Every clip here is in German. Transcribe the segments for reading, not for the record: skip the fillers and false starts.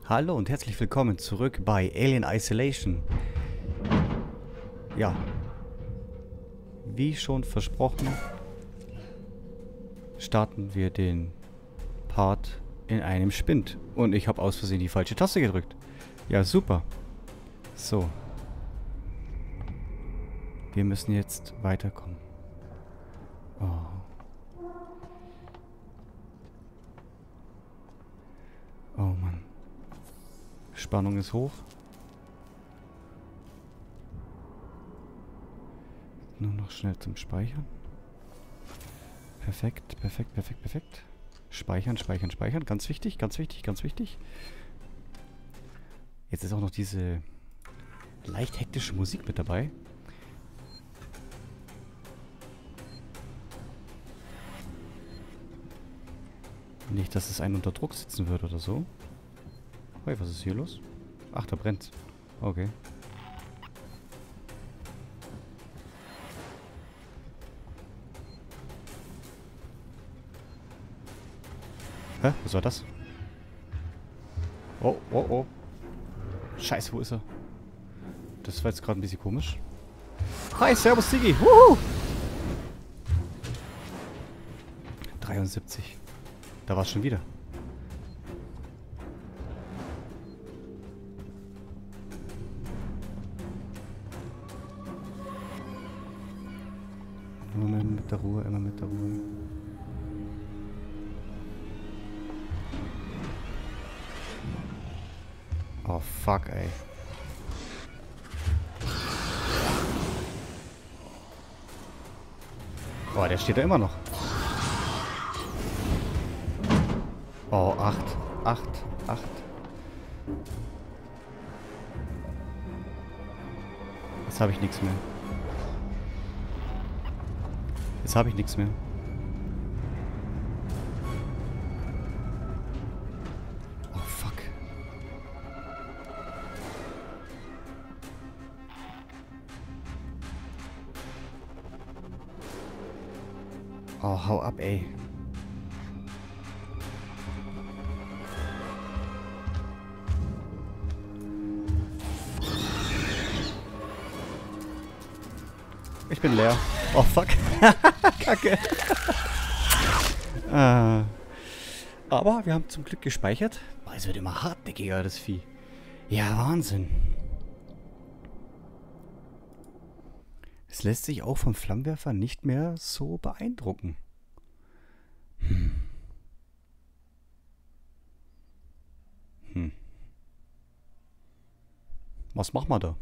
Hallo und herzlich willkommen zurück bei Alien Isolation. Ja, wie schon versprochen, starten wir den Part in einem Spind. Und ich habe aus Versehen die falsche Taste gedrückt. Ja, super. So. Wir müssen jetzt weiterkommen. Oh. Oh Mann. Spannung ist hoch. Nur noch schnell zum Speichern. Perfekt, perfekt, perfekt, perfekt. Speichern, speichern, speichern. Ganz wichtig, ganz wichtig, ganz wichtig. Jetzt ist auch noch diese leicht hektische Musik mit dabei. Nicht, dass es einen unter Druck sitzen wird oder so. Hey, was ist hier los? Ach, da brennt's. Okay. Hä? Was war das? Oh, oh, oh. Scheiße, wo ist er? Das war jetzt gerade ein bisschen komisch. Hi, servus, Sigi. Wuhu! 73. Da war es schon wieder. Immer mit der Ruhe, immer mit der Ruhe. Oh, fuck, ey. Oh, der steht da immer noch. Oh, 8. 8. 8. Jetzt habe ich nichts mehr. Jetzt habe ich nichts mehr. Oh, fuck. Oh, hau ab, ey. Ich bin leer. Oh, fuck. Kacke. Aber wir haben zum Glück gespeichert. Oh, es wird immer hartnäckiger, das Vieh. Ja, Wahnsinn. Es lässt sich auch vom Flammenwerfer nicht mehr so beeindrucken. Was machen wir da?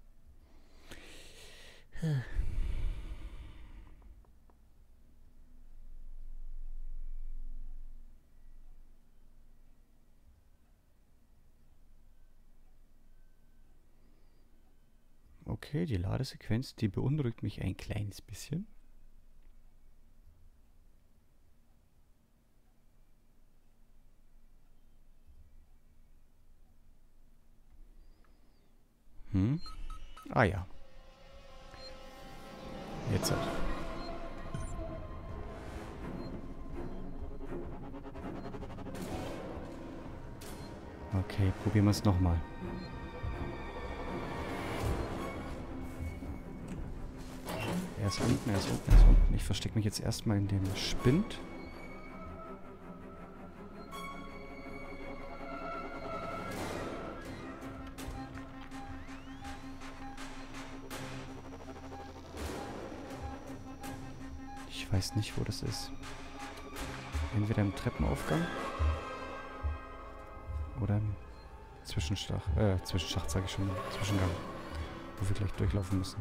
Okay, die Ladesequenz, die beunruhigt mich ein kleines bisschen. Ah ja. Jetzt halt. Okay, probieren wir es nochmal. Er ist unten, er ist unten, er ist unten. Ich verstecke mich jetzt erstmal in dem Spind. Ich weiß nicht, wo das ist. Entweder im Treppenaufgang oder im Zwischenschacht sage ich schon, Zwischengang, wo wir gleich durchlaufen müssen.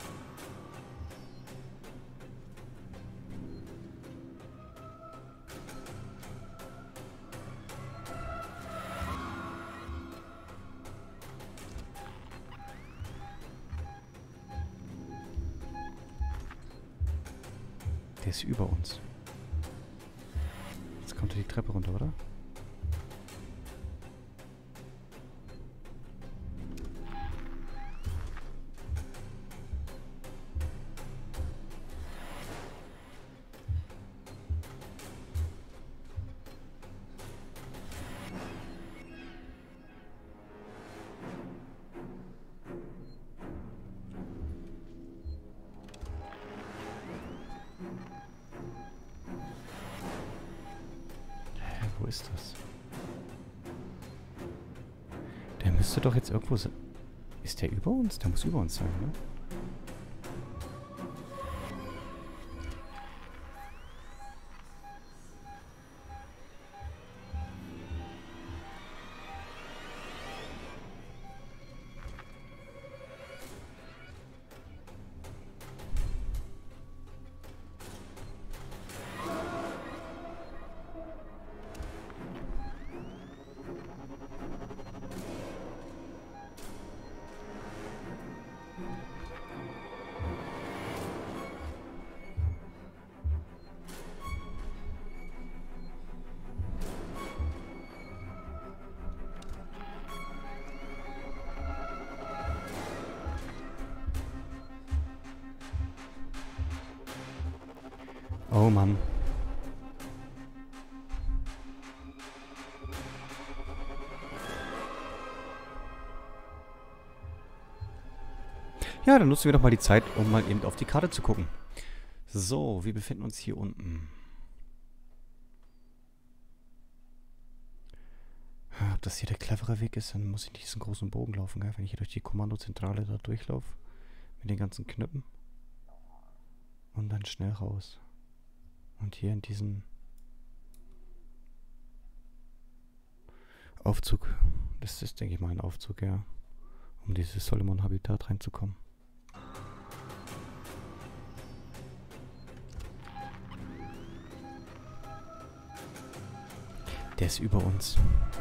Der ist über uns. Jetzt kommt er die Treppe runter, oder? Wo ist das? Der müsste doch jetzt irgendwo sein. Ist der über uns? Der muss über uns sein, ne? Oh Mann. Ja, dann nutzen wir doch mal die Zeit, um mal eben auf die Karte zu gucken. So, wir befinden uns hier unten. Ob das hier der clevere Weg ist, dann muss ich nicht diesen großen Bogen laufen, gell? Wenn ich hier durch die Kommandozentrale da durchlaufe. Mit den ganzen Knöpfen. Und dann schnell raus. Und hier in diesen Aufzug. Das ist, denke ich mal, ein Aufzug, ja. Um dieses Solomon-Habitat reinzukommen. Der ist über uns.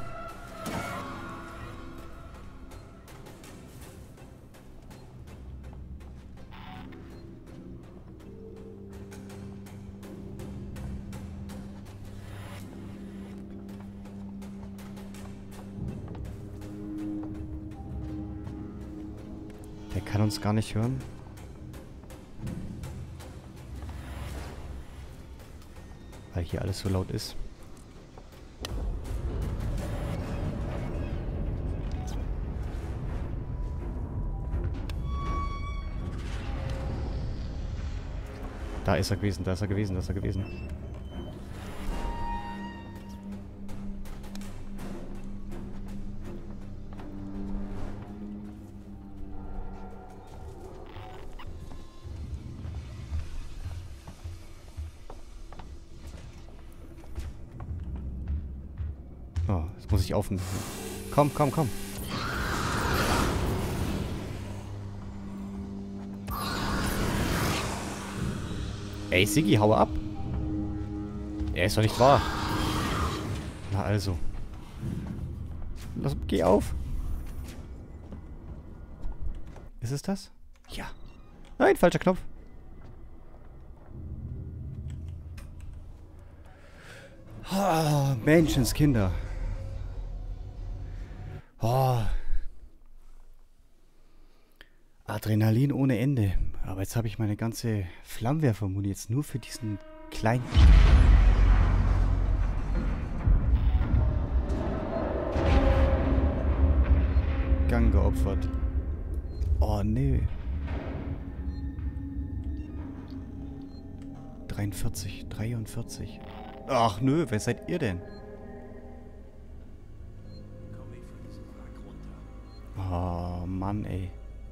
Der kann uns gar nicht hören. Weil hier alles so laut ist. Da ist er gewesen, da ist er gewesen, da ist er gewesen. Oh, das muss ich aufnehmen. Komm, komm, komm. Ey, Siggi, hau ab. Er ist doch nicht wahr. Na also. Geh auf. Ist es das? Ja. Nein, falscher Knopf. Oh, Menschenskinder. Oh. Adrenalin ohne Ende. Aber jetzt habe ich meine ganze Flammenwerfermuni jetzt nur für diesen kleinen... Gang geopfert. Oh, nö. 43, 43. Ach nö, wer seid ihr denn? Oh, Mann, ey.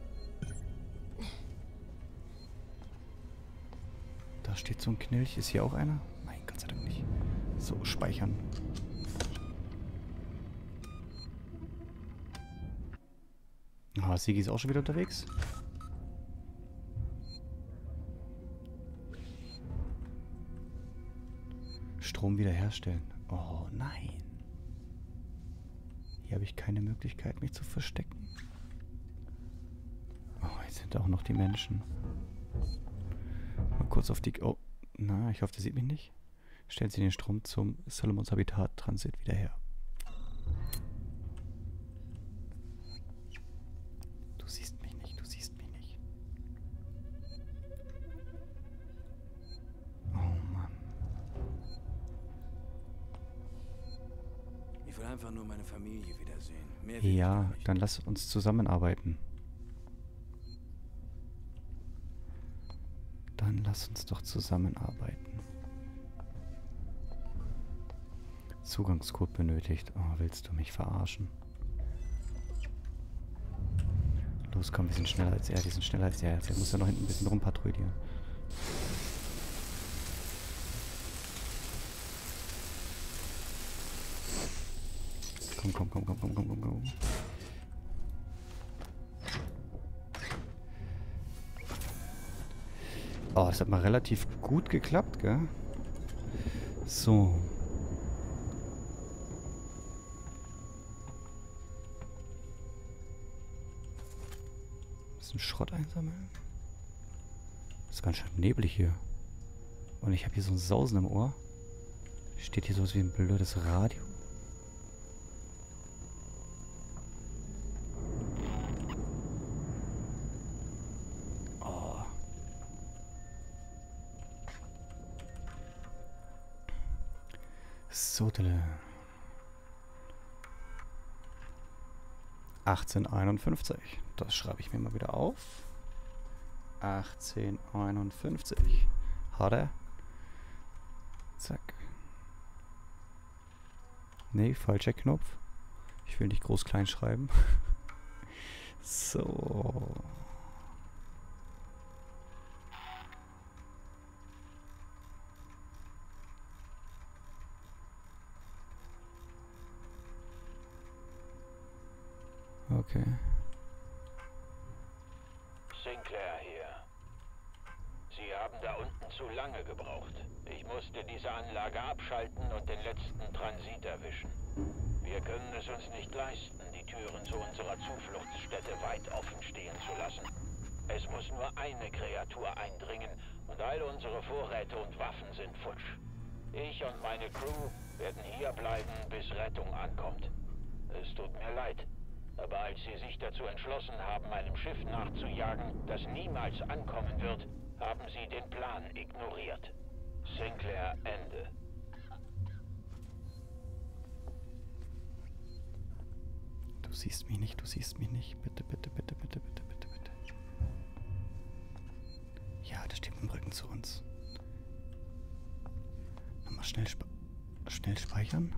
Da steht so ein Knilch. Ist hier auch einer? Nein, Gott sei Dank nicht. So, speichern. Ah, Sigi ist auch schon wieder unterwegs. Strom wiederherstellen. Oh, nein. Hier habe ich keine Möglichkeit, mich zu verstecken. Oh, jetzt sind da auch noch die Menschen. Mal kurz auf die... Oh, na, ich hoffe, der sieht mich nicht. Stellen Sie den Strom zum Solomons Habitat Transit wieder her. Du siehst mich nicht, du siehst mich nicht. Oh Mann. Ich will einfach nur meine Familie wiedersehen. Mehr will Ja, ich gar nicht. dann lass uns zusammenarbeiten. Dann lass uns doch zusammenarbeiten. Zugangscode benötigt. Oh, willst du mich verarschen? Los, komm, wir sind schneller als er. Wir sind schneller als er. Er muss ja noch hinten ein bisschen rumpatrouillieren. Komm, komm, komm, komm, komm, komm, komm, komm. Oh, das hat mal relativ gut geklappt, gell? So. Bisschen Schrott einsammeln. Ist ganz schön neblig hier. Und ich habe hier so ein Sausen im Ohr. Steht hier sowas wie ein blödes Radio? Oh. So, 1851. Das schreibe ich mir mal wieder auf. 1851. Hat er? Zack. Nee, falscher Knopf. Ich will nicht groß klein schreiben. So. Okay. Sinclair hier. Sie haben da unten zu lange gebraucht. Ich musste diese Anlage abschalten und den letzten Transit erwischen. Wir können es uns nicht leisten, die Türen zu unserer Zufluchtsstätte weit offen stehen zu lassen. Es muss nur eine Kreatur eindringen und all unsere Vorräte und Waffen sind futsch. Ich und meine Crew werden hier bleiben, bis Rettung ankommt. Es tut mir leid. Aber als sie sich dazu entschlossen haben, einem Schiff nachzujagen, das niemals ankommen wird, haben sie den Plan ignoriert. Sinclair, Ende. Du siehst mich nicht, du siehst mich nicht. Bitte, bitte, bitte, bitte, bitte, bitte, bitte. Ja, der steht im Rücken zu uns. Nochmal schnell speichern.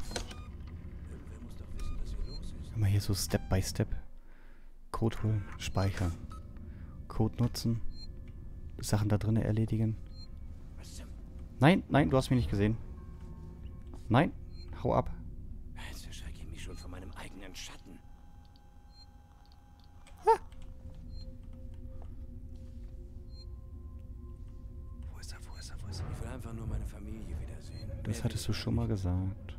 Immer hier so Step by Step. Code holen, speichern. Code nutzen. Sachen da drinnen erledigen. Nein, nein, du hast mich nicht gesehen. Nein, hau ab. Jetzt erschrecke ich mich schon von meinem eigenen Schatten. Ah. Wo ist er, wo ist er, wo ist er? Ich will einfach nur meine Familie wiedersehen. Das hattest du schon mal gesagt.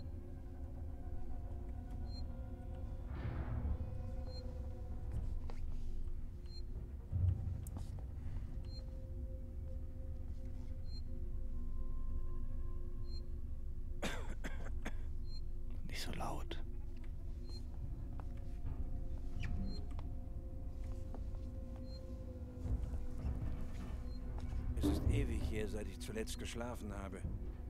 Nicht so laut. Es ist ewig her, seit ich zuletzt geschlafen habe.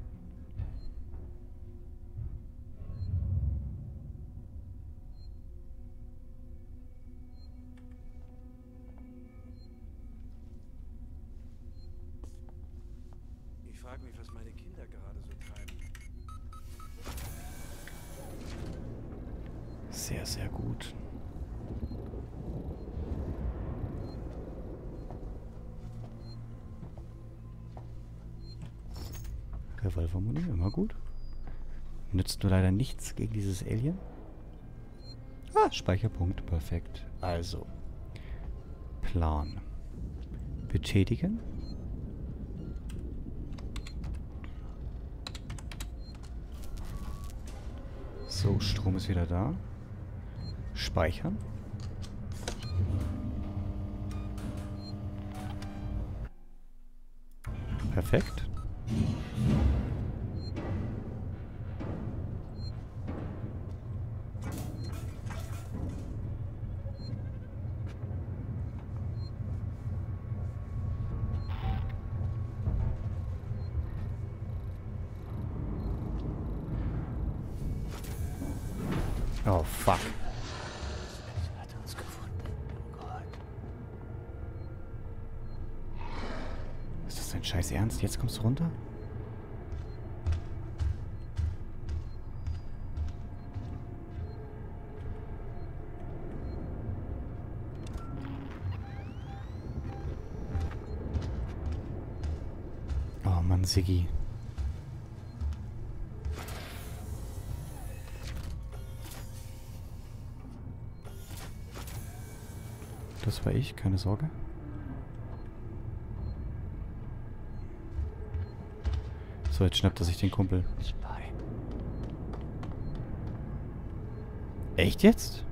Ich frage mich, was meine Kinder gerade so treiben. Sehr, sehr gut. Revolvermuni, immer gut. Nützt nur leider nichts gegen dieses Alien. Ah, Speicherpunkt, perfekt. Also, Plan. Betätigen. So, Strom ist wieder da. Speichern. Perfekt. Oh, fuck. Er hat uns gefunden. Oh Gott. Ist das dein scheiß Ernst? Jetzt kommst du runter? Mann, Siggi. Das war ich, keine Sorge. So, jetzt schnappt er sich den Kumpel. Echt jetzt?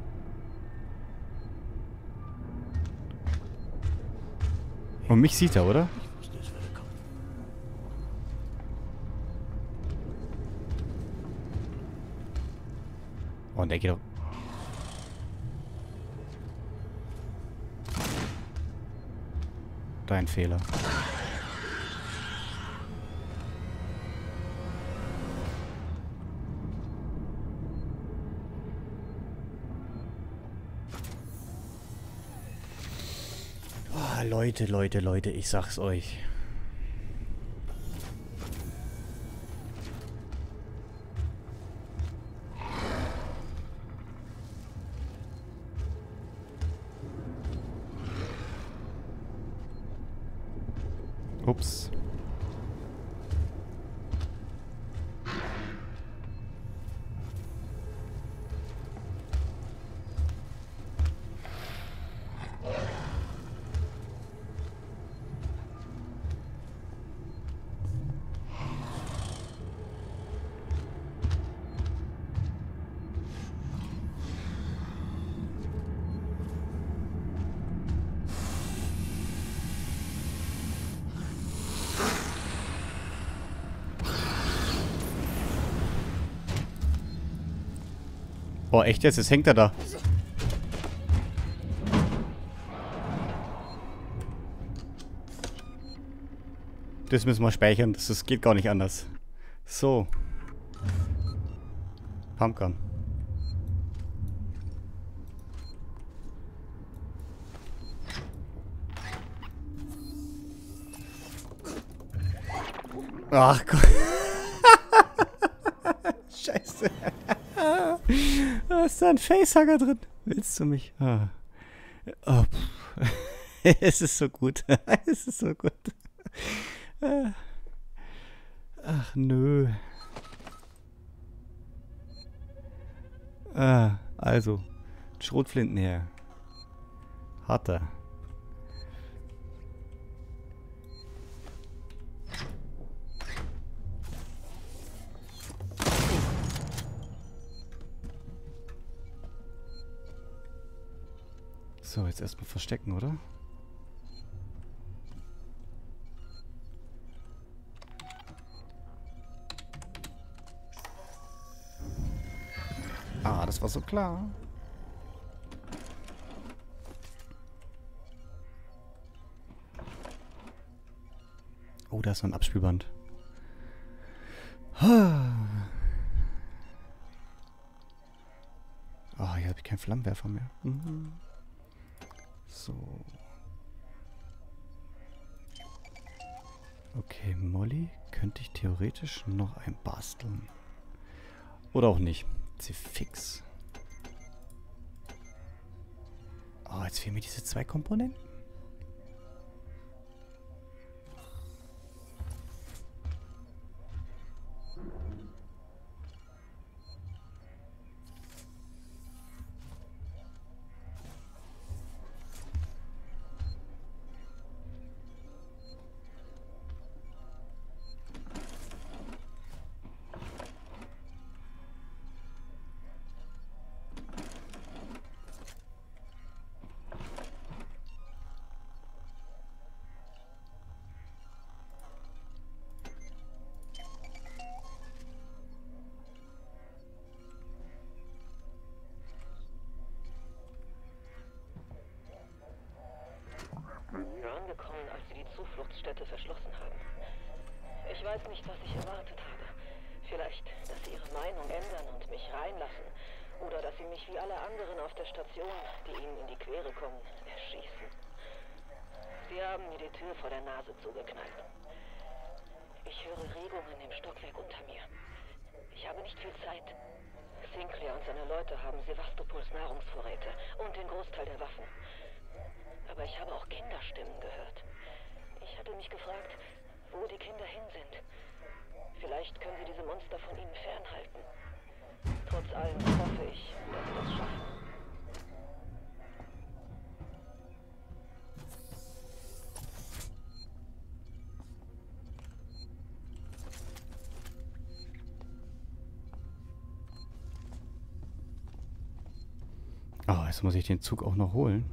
Und mich sieht er, oder? Ich wusste, es würde kommen. Oh, und der geht doch... Dein Fehler. Oh, Leute, ich sag's euch. Ups. Oh, echt jetzt? Jetzt hängt er da. Das müssen wir speichern. Das geht gar nicht anders. So. Pumpgun. Ach Gott. Scheiße. Da ist da ein Facehugger drin. Willst du mich? Ah. Oh, es ist so gut. Es ist so gut. Ach nö. Also. Schrotflinten her. Hat er. So, jetzt erstmal verstecken, oder? Ah, das war so klar. Oh, da ist noch ein Abspielband. Ah, hier habe ich keinen Flammenwerfer mehr. Mhm. So. Okay, Molly könnte ich theoretisch noch einbasteln. Oder auch nicht. Sie fix. Oh, jetzt fehlen mir diese 2 Komponenten. Angekommen, als sie die Zufluchtsstätte verschlossen haben. Ich weiß nicht, was ich erwartet habe. Vielleicht, dass sie ihre Meinung ändern und mich reinlassen. Oder dass sie mich wie alle anderen auf der Station, die ihnen in die Quere kommen, erschießen. Sie haben mir die Tür vor der Nase zugeknallt. Ich höre Regungen im Stockwerk unter mir. Ich habe nicht viel Zeit. Sinclair und seine Leute haben Sevastopols Nahrungsvorräte und den Großteil der Waffen. Aber ich habe auch Kinderstimmen gehört. Ich hatte mich gefragt, wo die Kinder hin sind. Vielleicht können sie diese Monster von ihnen fernhalten. Trotz allem hoffe ich, dass sie das schaffen. Oh, jetzt muss ich den Zug auch noch holen.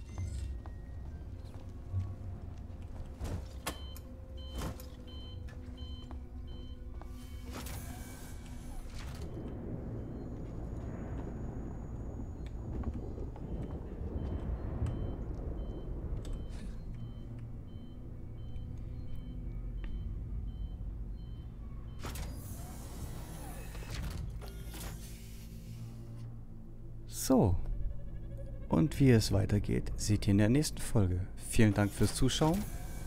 So. Und wie es weitergeht, seht ihr in der nächsten Folge. Vielen Dank fürs Zuschauen.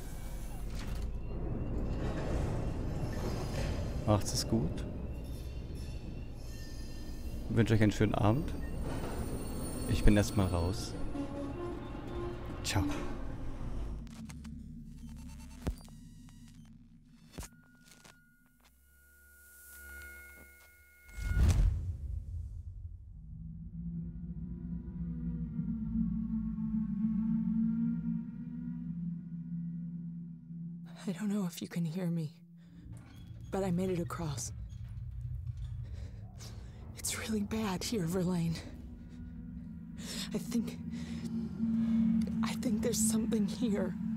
Macht's es gut. Ich wünsche euch einen schönen Abend. Ich bin erstmal raus. Ciao. I don't know if you can hear me, but I made it across. It's really bad here, Verlaine. I think there's something here.